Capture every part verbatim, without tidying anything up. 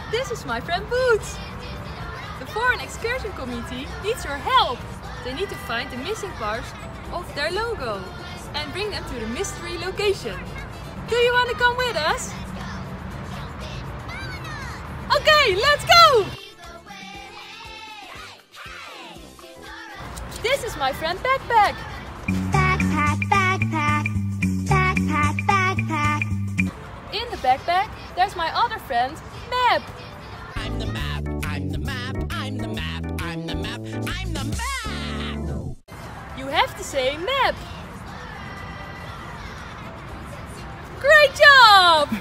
This is my friend Boots. The Foreign Excursion Committee needs your help. They need to find the missing parts of their logo and bring them to the mystery location. Do you want to come with us? Okay, let's go! This is my friend Backpack. Backpack, backpack, backpack, backpack. In the backpack, there's my other friend, Map. I'm the map, I'm the map, I'm the map, I'm the map, I'm the map! You have to say Map. Great job!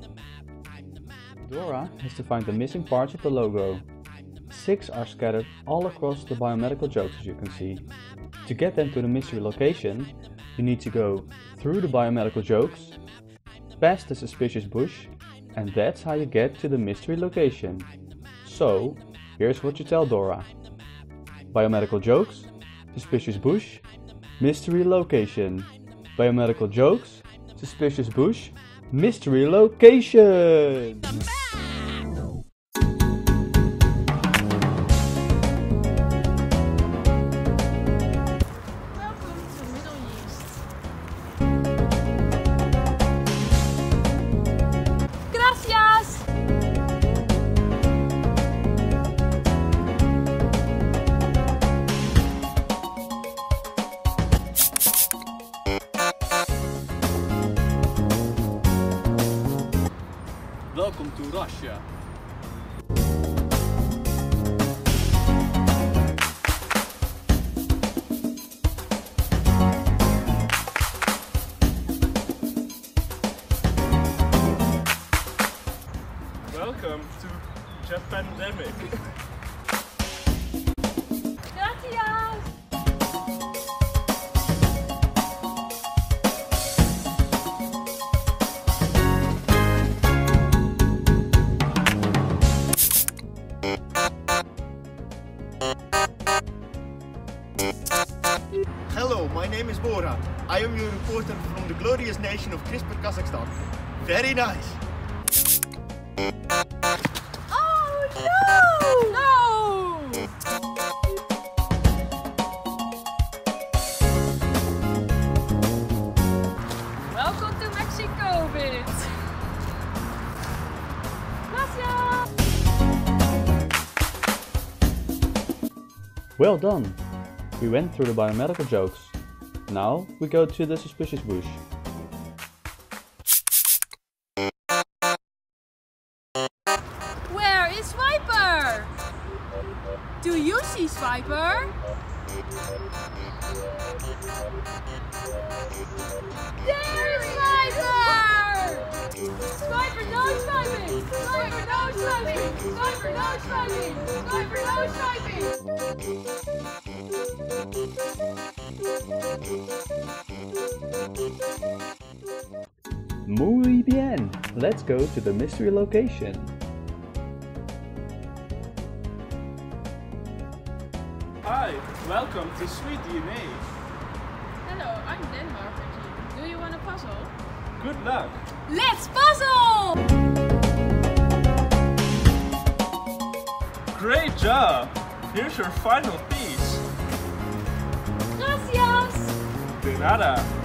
Dora has to find the missing parts of the logo. Six are scattered all across the biomedical jokes, as you can see. To get them to the mystery location, you need to go through the biomedical jokes, past the suspicious bush, and that's how you get to the mystery location. So, here's what you tell Dora. Biomedical jokes, suspicious bush, mystery location. Biomedical jokes, suspicious bush, mystery location! Welcome to Russia. Welcome to Japandemic. Gracias! Hello, my name is Bora. I am your reporter from the glorious nation of CRISPR Kazakhstan. Very nice. Oh no! No! Welcome to Mexico, Bit. Gracias! Well done! We went through the biomedical jokes. Now we go to the suspicious bush. Where is Swiper? Do you see Swiper? There's Swiper! Swiper, no swiping! Swiper, no swiping! Swiper, no swiping! Swiper, no swiping! Muy bien! Let's go to the mystery location. Hi, welcome to Sweet D N A. Hello, I'm Denmark. Do you want a puzzle? Good luck. Let's puzzle! Great job. Here's your final piece. Gracias! De nada.